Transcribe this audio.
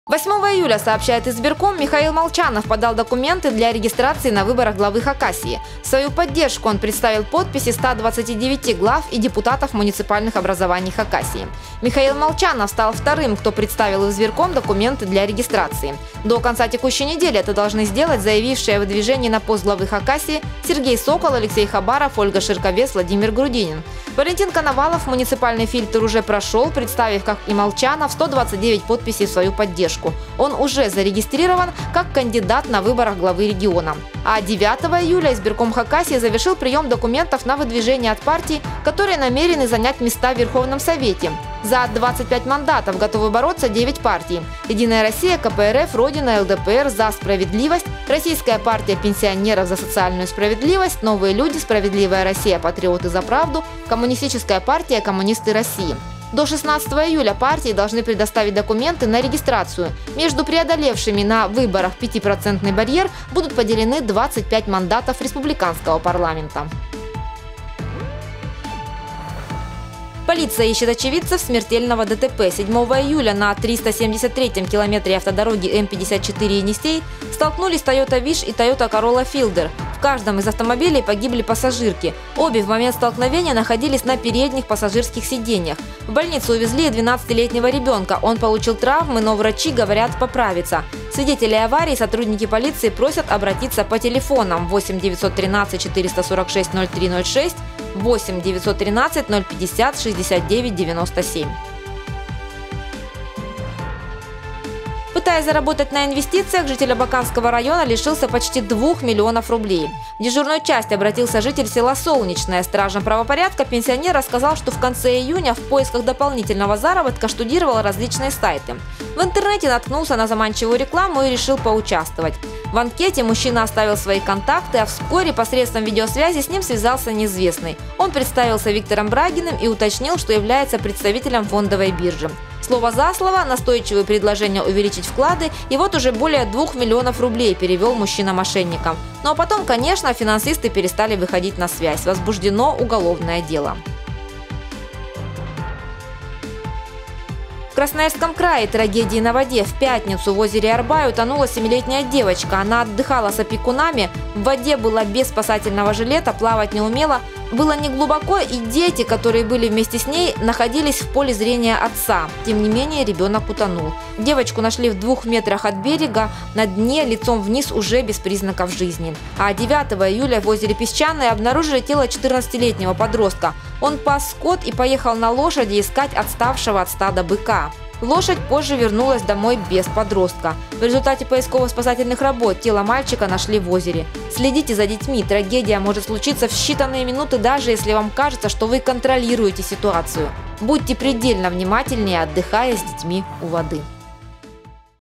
8 июля, сообщает избирком, Михаил Молчанов подал документы для регистрации на выборах главы Хакасии. В свою поддержку он представил подписи 129 глав и депутатов муниципальных образований Хакасии. Михаил Молчанов стал вторым, кто представил в избирком документы для регистрации. До конца текущей недели это должны сделать заявившие о выдвижении на пост главы Хакасии Сергей Сокол, Алексей Хабаров, Ольга Ширковец, Владимир Грудинин. Валентин Коновалов муниципальный фильтр уже прошел, представив, как и Молчанов, 129 подписей в свою поддержку. Он уже зарегистрирован как кандидат на выборах главы региона. А 9 июля избирком Хакасии завершил прием документов на выдвижение от партий, которые намерены занять места в Верховном Совете. За 25 мандатов готовы бороться 9 партий. Единая Россия, КПРФ, Родина, ЛДПР, За справедливость, Российская партия пенсионеров за социальную справедливость, Новые люди, Справедливая Россия, Патриоты за правду, Коммунистическая партия, Коммунисты России. До 16 июля партии должны предоставить документы на регистрацию. Между преодолевшими на выборах 5% барьер будут поделены 25 мандатов республиканского парламента. Полиция ищет очевидцев смертельного ДТП. 7 июля на 373-м километре автодороги М54 Енисей столкнулись Toyota Wish и Toyota Corolla Fielder. В каждом из автомобилей погибли пассажирки. Обе в момент столкновения находились на передних пассажирских сиденьях. В больницу увезли 12-летнего ребенка. Он получил травмы, но врачи говорят поправиться. Свидетели аварии сотрудники полиции просят обратиться по телефонам 8 913 446 0306, 8 913 050 69 97. Пытаясь заработать на инвестициях, житель Абаканского района лишился почти 2 миллионов рублей. В дежурную часть обратился житель села Солнечное. Стражам правопорядка пенсионер рассказал, что в конце июня в поисках дополнительного заработка штудировал различные сайты. В интернете наткнулся на заманчивую рекламу и решил поучаствовать. В анкете мужчина оставил свои контакты, а вскоре посредством видеосвязи с ним связался неизвестный. Он представился Виктором Брагиным и уточнил, что является представителем фондовой биржи. Слово за слово, настойчивые предложения увеличить вклады, и вот уже более 2 миллионов рублей перевел мужчина мошенникам. Ну а потом, конечно, финансисты перестали выходить на связь. Возбуждено уголовное дело. В Красноярском крае трагедии на воде. В пятницу в озере Арбай утонула 7-летняя девочка. Она отдыхала с опекунами, в воде была без спасательного жилета, плавать не умела. Было неглубоко, и дети, которые были вместе с ней, находились в поле зрения отца. Тем не менее, ребенок утонул. Девочку нашли в 2 метрах от берега, на дне, лицом вниз, уже без признаков жизни. А 9 июля в озере Песчаное обнаружили тело 14-летнего подростка. Он пас скот и поехал на лошади искать отставшего от стада быка. Лошадь позже вернулась домой без подростка. В результате поисково-спасательных работ тело мальчика нашли в озере. Следите за детьми. Трагедия может случиться в считанные минуты, даже если вам кажется, что вы контролируете ситуацию. Будьте предельно внимательнее, отдыхая с детьми у воды.